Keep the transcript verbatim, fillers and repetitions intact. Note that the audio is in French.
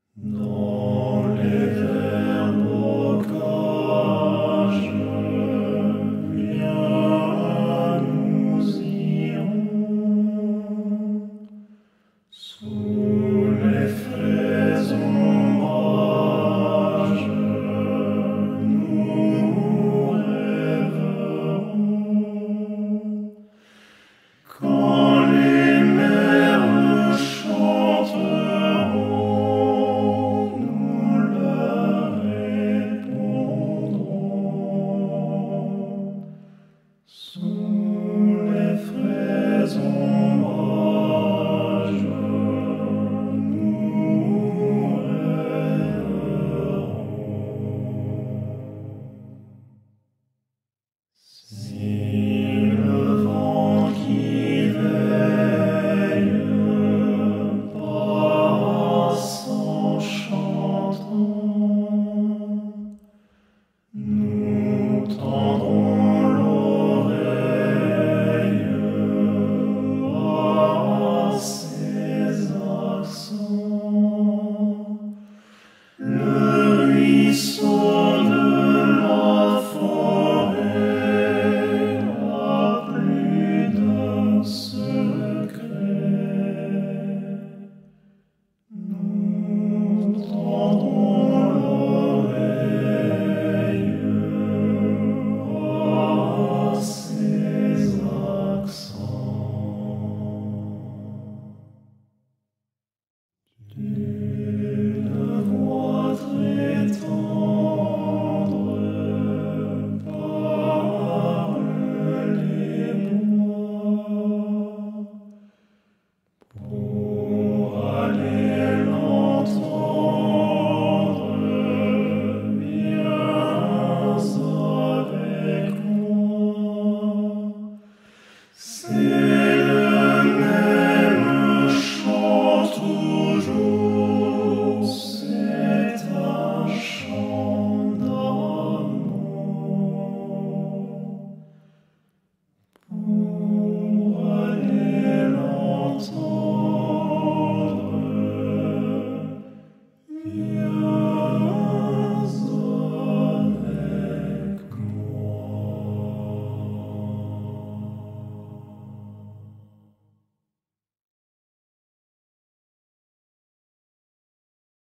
Dans les verts bocages, viens, nous irons sous les frais ombrages, nous rêverons. Quand les mers chanteront, nous leur répondrons. Sous les frais ombrages, nous rêverons. Si le vent qui veille passe en chantant, nous tendrons l'oreille à ses accents. Le ruisseau de la forêt a plus d'un secret. Nous tendrons l'oreille à ses accents. D'une voix très tendre parlent les bois. Pour aller l'entendre, viens avec moi. C'est